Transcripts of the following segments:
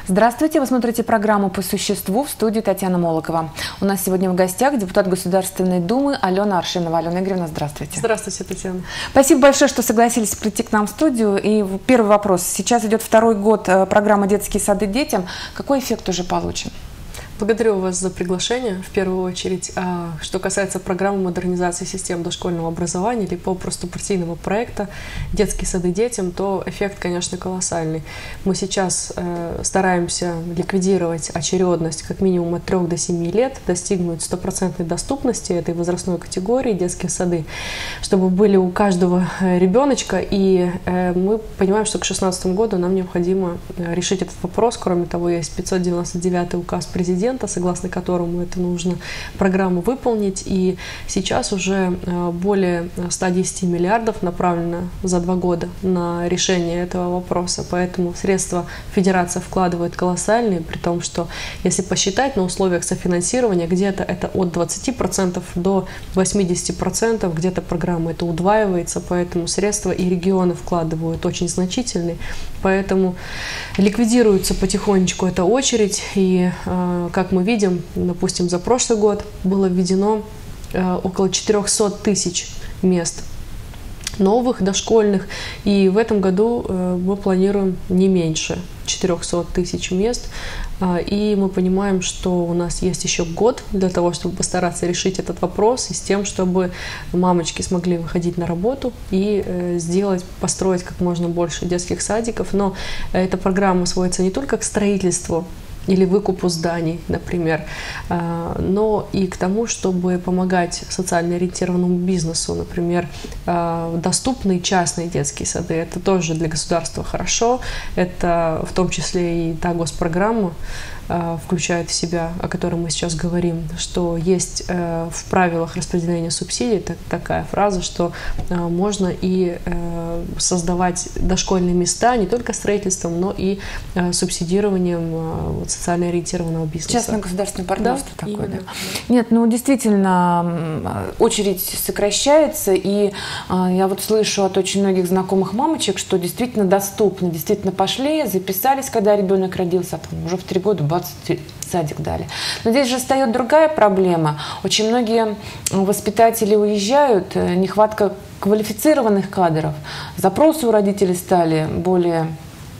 Здравствуйте, вы смотрите программу «По существу», в студии Татьяна Молокова. У нас сегодня в гостях депутат Государственной Думы Алена Аршинова. Алена Игоревна, здравствуйте. Здравствуйте, Татьяна. Спасибо большое, что согласились прийти к нам в студию. И первый вопрос. Сейчас идет второй год программы «Детские сады детям». Какой эффект уже получен? Благодарю вас за приглашение, в первую очередь. Что касается программы модернизации систем дошкольного образования или попросту партийного проекта «Детские сады детям», то эффект, конечно, колоссальный. Мы сейчас стараемся ликвидировать очередность как минимум от 3 до 7 лет, достигнуть стопроцентной доступности этой возрастной категории детские сады, чтобы были у каждого ребеночка. И мы понимаем, что к 2016 году нам необходимо решить этот вопрос. Кроме того, есть 599 указ президента, согласно которому это нужно программу выполнить. И сейчас уже более 110 миллиардов направлено за 2 года на решение этого вопроса. Поэтому средства федерация вкладывает колоссальные, при том, что если посчитать на условиях софинансирования, где-то это от 20% до 80%, где-то программа это удваивается, поэтому средства и регионы вкладывают очень значительные. Поэтому ликвидируется потихонечку эта очередь. И как мы видим, допустим, за прошлый год было введено около 400 тысяч мест новых дошкольных, и в этом году мы планируем не меньше 400 тысяч мест, и мы понимаем, что у нас есть еще год для того, чтобы постараться решить этот вопрос, и с тем, чтобы мамочки смогли выходить на работу и построить как можно больше детских садиков. Но эта программа сводится не только к строительству или выкупу зданий, например, но и к тому, чтобы помогать социально ориентированному бизнесу, например, доступные частные детские сады. Это тоже для государства хорошо, это в том числе и та госпрограмма включает в себя, о которой мы сейчас говорим, что есть в правилах распределения субсидий такая фраза, что можно и создавать дошкольные места не только строительством, но и субсидированием социально ориентированного бизнеса. Частное государственное партнерство, да, такое, именно. Да. Нет, ну действительно, очередь сокращается, и я вот слышу от очень многих знакомых мамочек, что действительно доступно, действительно пошли, записались, когда ребенок родился, а потом уже в 3 года садик дали. Но здесь же встает другая проблема. Очень многие воспитатели уезжают, нехватка квалифицированных кадров. Запросы у родителей стали более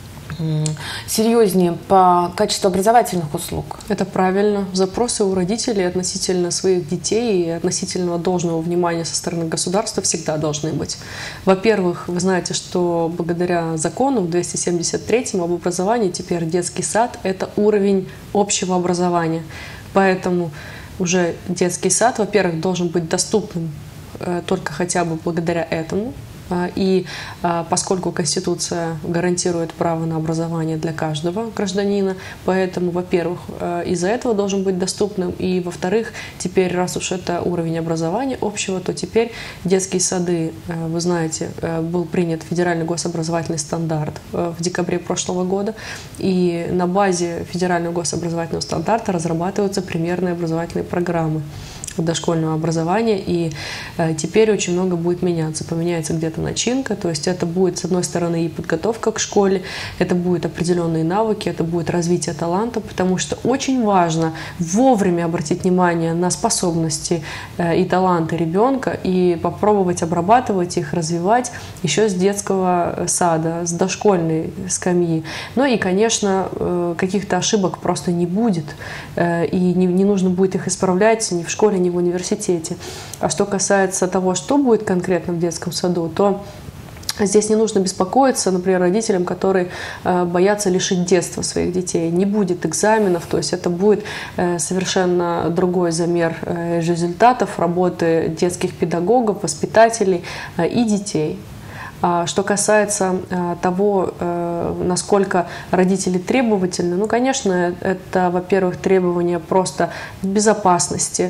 серьезнее по качеству образовательных услуг. Это правильно. Запросы у родителей относительно своих детей и относительно должного внимания со стороны государства всегда должны быть. Во-первых, вы знаете, что благодаря закону 273 об образовании теперь детский сад – это уровень общего образования. Поэтому уже детский сад, во-первых, должен быть доступным только хотя бы благодаря этому. И поскольку Конституция гарантирует право на образование для каждого гражданина, поэтому, во-первых, из-за этого должен быть доступным, и, во-вторых, теперь, раз уж это уровень образования общего, то теперь детские сады, вы знаете, был принят федеральный гособразовательный стандарт в декабре прошлого года, и на базе федерального гособразовательного стандарта разрабатываются примерные образовательные программы дошкольного образования, и теперь очень много будет меняться. Поменяется где-то начинка, то есть это будет, с одной стороны, и подготовка к школе, это будут определенные навыки, это будет развитие таланта, потому что очень важно вовремя обратить внимание на способности и таланты ребенка и попробовать обрабатывать их, развивать еще с детского сада, с дошкольной скамьи. Ну и, конечно, каких-то ошибок просто не будет, и не нужно будет их исправлять ни в школе, ни в университете. А что касается того, что будет конкретно в детском саду, то здесь не нужно беспокоиться, например, родителям, которые боятся лишить детства своих детей. Не будет экзаменов, то есть это будет совершенно другой замер результатов работы детских педагогов, воспитателей и детей. Что касается того, насколько родители требовательны, ну, конечно, это, во-первых, требования просто безопасности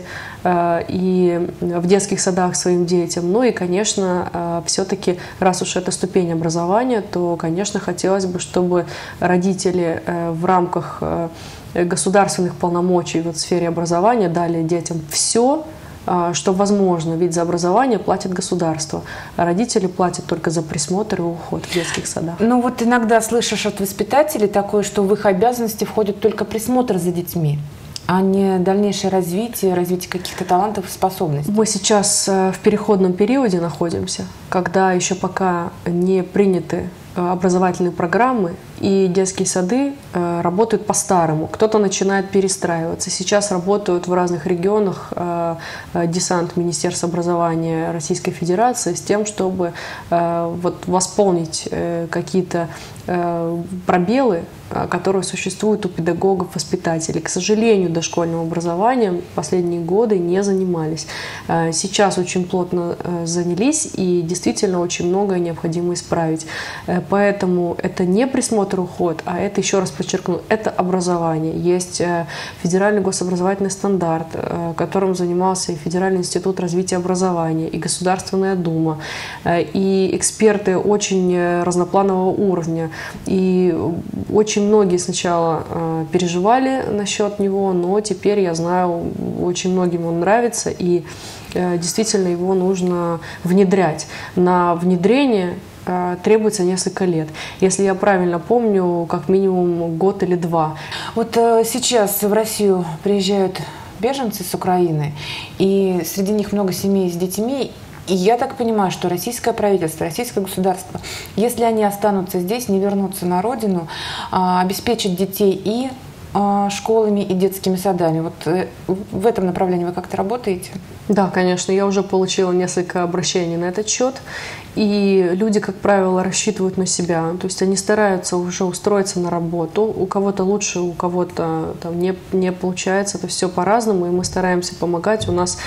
и в детских садах своим детям. Ну и, конечно, все-таки, раз уж это ступень образования, то, конечно, хотелось бы, чтобы родители в рамках государственных полномочий в сфере образования дали детям все, что возможно, ведь за образование платит государство, а родители платят только за присмотр и уход в детских садах. Ну вот иногда слышишь от воспитателей такое, что в их обязанности входит только присмотр за детьми, а не дальнейшее развитие каких-то талантов и способностей. Мы сейчас в переходном периоде находимся, когда еще пока не приняты образовательные программы, и детские сады работают по-старому. Кто-то начинает перестраиваться. Сейчас работают в разных регионах десант Министерства образования Российской Федерации с тем, чтобы восполнить какие-то пробелы, которые существуют у педагогов, воспитателей. К сожалению, дошкольным образованием последние годы не занимались. Сейчас очень плотно занялись, и действительно очень многое необходимо исправить. Поэтому это не присмотр, уход, а это, еще раз подчеркну, это образование. Есть федеральный гособразовательный стандарт, которым занимался и Федеральный институт развития образования, и Государственная Дума, и эксперты очень разнопланового уровня. И очень многие сначала переживали насчет него, но теперь, я знаю, очень многим он нравится, и действительно его нужно внедрять. На внедрение требуется несколько лет. Если я правильно помню, как минимум год или два. Вот сейчас в Россию приезжают беженцы с Украины, и среди них много семей с детьми. И я так понимаю, что российское правительство, российское государство, если они останутся здесь, не вернутся на родину, обеспечат детей и школами, и детскими садами. Вот в этом направлении вы как-то работаете? Да, конечно. Я уже получила несколько обращений на этот счет. И люди, как правило, рассчитывают на себя. То есть они стараются уже устроиться на работу. У кого-то лучше, у кого-то там не получается. Это все по-разному, и мы стараемся помогать. У нас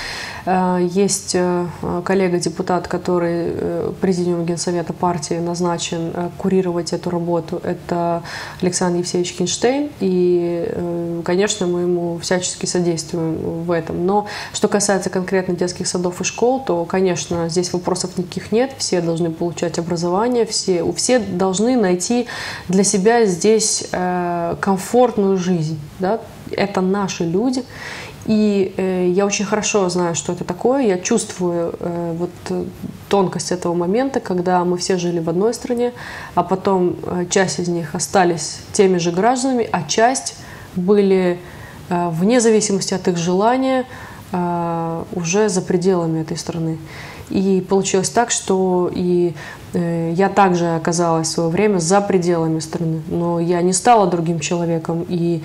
есть коллега-депутат, который президиум Генсовета партии назначен курировать эту работу. Это Александр Евсеевич Кинштейн. И, конечно, мы ему всячески содействуем в этом. Но что касается конкретно детских садов и школ, то, конечно, здесь вопросов никаких нет. Все должны получать образование, все должны найти для себя здесь комфортную жизнь. Да? Это наши люди. И я очень хорошо знаю, что это такое. Я чувствую тонкость этого момента, когда мы все жили в одной стране, а потом часть из них остались теми же гражданами, а часть были, вне зависимости от их желания, уже за пределами этой страны. И получилось так, что и я также оказалась в свое время за пределами страны, но я не стала другим человеком,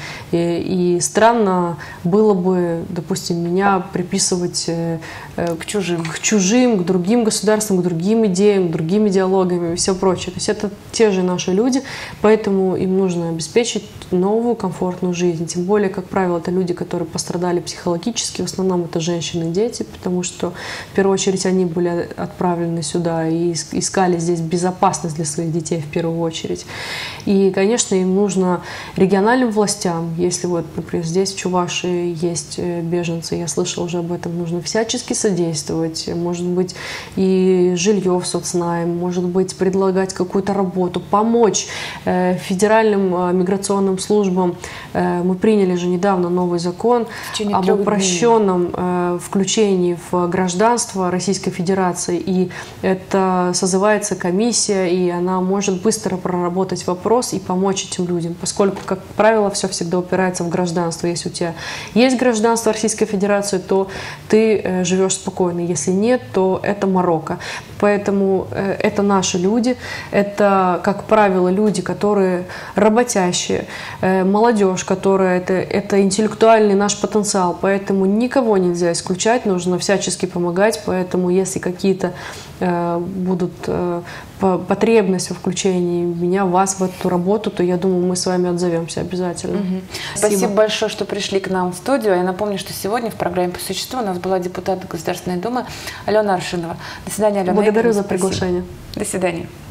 и странно было бы, допустим, меня приписывать к чужим, к другим государствам, к другим идеям, к другим идеологиям и все прочее. То есть это те же наши люди, поэтому им нужно обеспечить новую комфортную жизнь. Тем более, как правило, это люди, которые пострадали психологически, в основном это женщины и дети, потому что в первую очередь они были отправлены сюда и искали здесь безопасность для своих детей в первую очередь. И, конечно, им нужно региональным властям, если вот, например, здесь в Чувашии есть беженцы, я слышала уже об этом, нужно всячески содействовать, может быть, и жилье в соцнайм, может быть, предлагать какую-то работу, помочь федеральным миграционным службам. Мы приняли же недавно новый закон об упрощенном включении в гражданство Российской Федерации, и это созывается комиссия, и она может быстро проработать вопрос и помочь этим людям, поскольку, как правило, все всегда упирается в гражданство. Если у тебя есть гражданство Российской Федерации, то ты живешь спокойно, если нет, то это Марокко. Поэтому это наши люди, это, как правило, люди, которые работящие, молодежь, которая это интеллектуальный наш потенциал, поэтому никого нельзя исключать, нужно всячески помогать, поэтому если какие-то будут потребность во включении меня, вас в эту работу, то я думаю, мы с вами отзовемся обязательно. Угу. Спасибо большое, что пришли к нам в студию. Я напомню, что сегодня в программе «По существу» у нас была депутат Государственной Думы Алена Аршинова. До свидания, Алена. Благодарю за приглашение. До свидания.